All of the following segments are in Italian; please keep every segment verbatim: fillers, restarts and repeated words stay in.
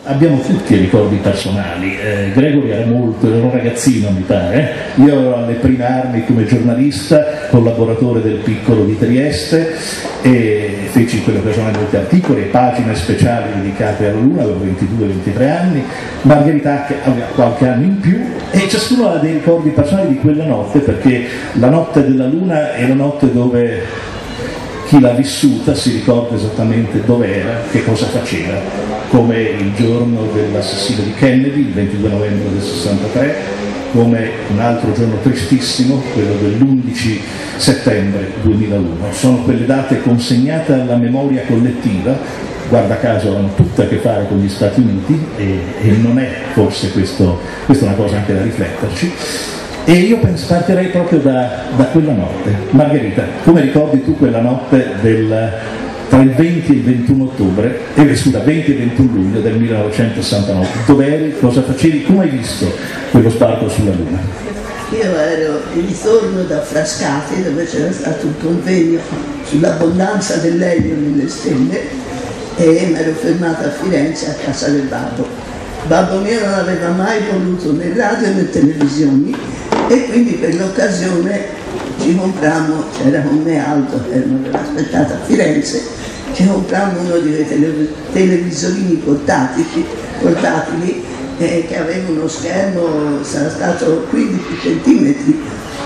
abbiamo tutti ricordi personali. eh, Gregory era molto, era un ragazzino mi pare, eh? Io ero alle prime armi come giornalista, collaboratore del Piccolo di Trieste, e feci in quell'occasione molti articoli e pagine speciali dedicate alla Luna, avevo ventidue ventitré anni, Margherita aveva qualche anno in più, e ciascuno ha dei ricordi personali di quella notte, perché la notte della Luna è la notte dove chi l'ha vissuta si ricorda esattamente dov'era, che cosa faceva, come il giorno dell'assassinio di Kennedy, il ventidue novembre del sessantatré, come un altro giorno tristissimo, quello dell'undici settembre duemilauno. Sono quelle date consegnate alla memoria collettiva, guarda caso hanno tutte a che fare con gli Stati Uniti, e, e non è forse questo, questa è una cosa anche da rifletterci. E io penso, partirei proprio da, da quella notte. Margherita, come ricordi tu quella notte del, tra il venti e il ventuno ottobre, eh, scusa, venti e ventuno luglio del millenovecentosessantanove? Dov'eri, cosa facevi, come hai visto quello sbarco sulla Luna? Io ero di ritorno da Frascati, dove c'era stato un convegno sull'abbondanza dell'elio nelle stelle, e mi ero fermata a Firenze a casa del babbo. Babbo mio non aveva mai voluto né radio né televisioni, e quindi per l'occasione ci comprammo, c'era con me Aldo che mi aveva aspettato a Firenze, ci comprammo uno di quei tele, televisorini portatili, portatili eh, che aveva uno schermo, sarà stato quindici centimetri,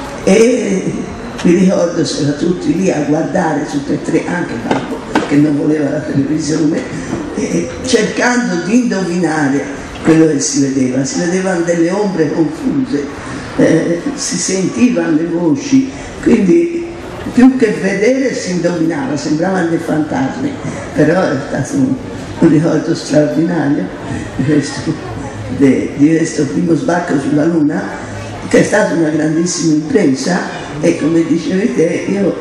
e mi ricordo se era tutti lì a guardare tutti e tre, anche Babbo che non voleva la televisione, eh, cercando di indovinare quello che si vedeva. Si vedevano delle ombre confuse, Eh, si sentivano le voci, quindi più che vedere si indovinava, sembravano dei fantasmi, però è stato un, un ricordo straordinario di questo, de, di questo primo sbarco sulla Luna, che è stata una grandissima impresa, e come dicevi te, io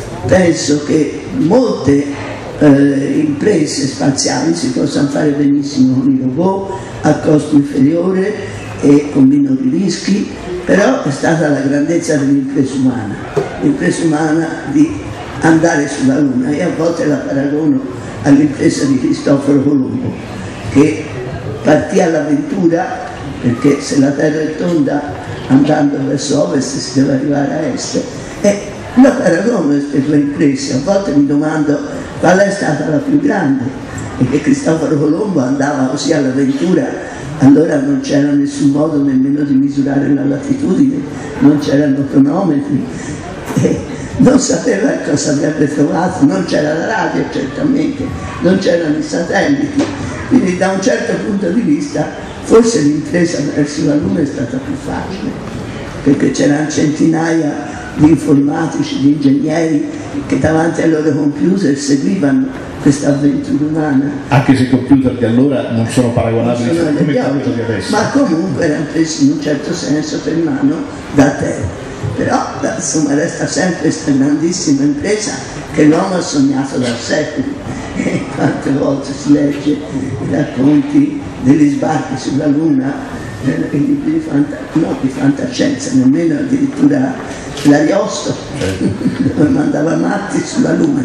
penso che molte eh, imprese spaziali si possano fare benissimo con i robot a costo inferiore e con minori rischi, però è stata la grandezza dell'impresa umana, l'impresa umana di andare sulla Luna. Io a volte la paragono all'impresa di Cristoforo Colombo, che partì all'avventura, perché se la Terra è tonda andando verso ovest si deve arrivare a est, e la paragono queste due imprese. A volte mi domando qual è stata la più grande, perché Cristoforo Colombo andava così all'avventura. Allora non c'era nessun modo nemmeno di misurare la latitudine, non c'erano cronometri, eh, non sapeva cosa avrebbe trovato, non c'era la radio certamente, non c'erano i satelliti, quindi da un certo punto di vista forse l'impresa verso la Luna è stata più facile, perché c'erano centinaia di informatici, di ingegneri che davanti ai loro computer seguivano questa avventura umana. Anche se i computer di allora non sono paragonabili non come quelli di adesso. Ma comunque erano presi in un certo senso per mano da te. Però insomma resta sempre questa grandissima impresa che l'uomo ha sognato da secoli. E quante volte si legge i racconti degli sbarchi sulla Luna, eh, i libri di, fanta no, di fantascienza, nemmeno addirittura l'Ariosto, certo. Mandava matti sulla Luna.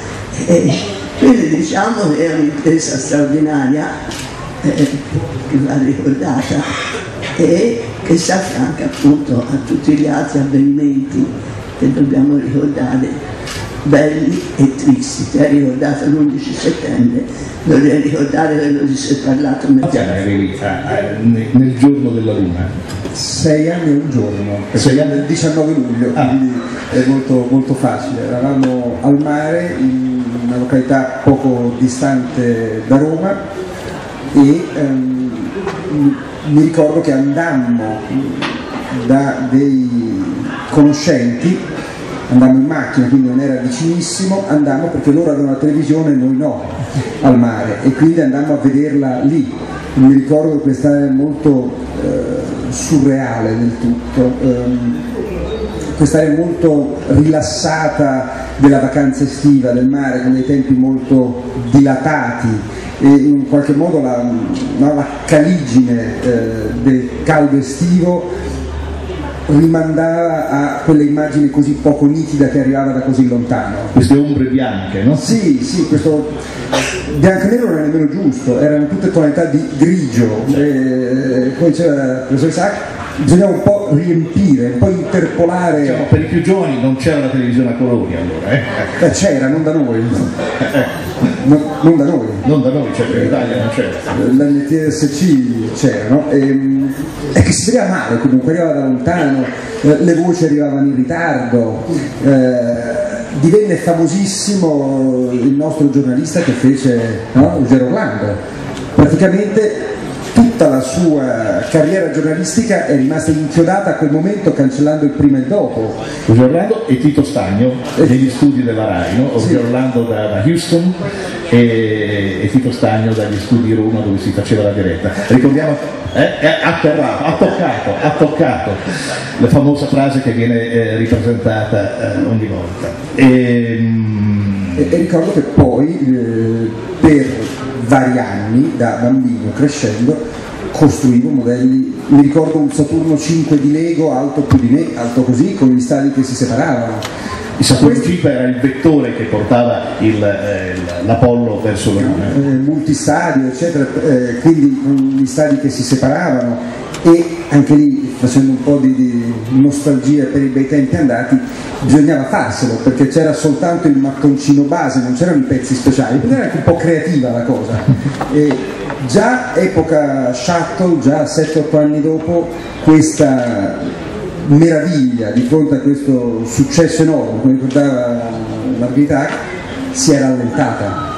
E, quindi diciamo che è un'impresa straordinaria, eh, che va ricordata e che si affianca appunto a tutti gli altri avvenimenti che dobbiamo ricordare, belli e tristi. Ti hai ricordato l'undici settembre, dovrei ricordare quello di si è parlato nel, nel giorno della Luna. Sei anni e un giorno, sei anni il diciannove luglio, ah. Quindi è molto, molto facile. Eravamo al mare in una località poco distante da Roma e ehm, mi ricordo che andammo da dei conoscenti, andammo in macchina, quindi non era vicinissimo, andammo perché loro avevano la televisione e noi no, al mare, e quindi andammo a vederla lì. Mi ricordo questa è molto eh, surreale del tutto, ehm, quest'area molto rilassata della vacanza estiva, del mare, con dei tempi molto dilatati, e in qualche modo la, no, la caligine eh, del caldo estivo rimandava a quelle immagini così poco nitida che arrivava da così lontano. Queste ombre bianche, no? Sì, sì, questo bianco e nero non era nemmeno giusto, erano tutte tonalità di grigio, e poi c'era il professor Isaac, bisognava un po' riempire, un po' interpolare. Diciamo, per i più giovani non c'era la televisione a colori allora, eh? Eh, c'era, non da noi. No, non da noi. Non da noi, cioè in Italia non c'era. L'N T S C c'era, no? E, e che si vedeva male, comunque arrivava da lontano, eh, le voci arrivavano in ritardo, eh, divenne famosissimo il nostro giornalista che fece, no? Ruggero Orlando. Praticamente tutta la sua carriera giornalistica è rimasta inchiodata a quel momento, cancellando il prima e il dopo. Ruggero Orlando e Tito Stagno negli studi della RAI, no? Ruggero Sì. Orlando da, da Houston e, e Tito Stagno dagli studi Roma dove si faceva la diretta. Ricordiamo, eh, eh, ha atterrato, ha toccato, ha toccato la famosa frase che viene eh, ripresentata eh, ogni volta. E, mm, E, e ricordo che poi eh, per vari anni, da bambino crescendo, costruivo modelli, mi ricordo un Saturno cinque di Lego alto più di me, alto così, con gli stalli che si separavano. il Saturno cinque era il vettore che portava il, eh, l'Apollo verso la Luna. Eh, multistadio, eccetera, eh, quindi con gli stadi che si separavano, e anche lì, facendo un po' di, di nostalgia per i bei tempi andati, bisognava farselo, perché c'era soltanto il mattoncino base, non c'erano i pezzi speciali, quindi era anche un po' creativa la cosa. E già epoca Shuttle, già sette otto anni dopo, questa meraviglia di fronte a questo successo enorme, come ricordava Margherita, si era allentata.